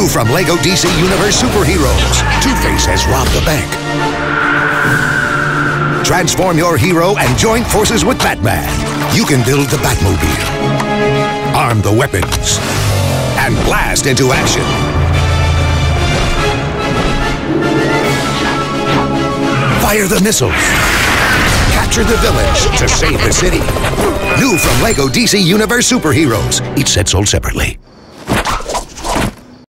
New from LEGO DC Universe Superheroes, Two-Face has robbed the bank. Transform your hero and join forces with Batman. You can build the Batmobile, arm the weapons, and blast into action. Fire the missiles. Capture the village to save the city. New from LEGO DC Universe Superheroes. Each set sold separately.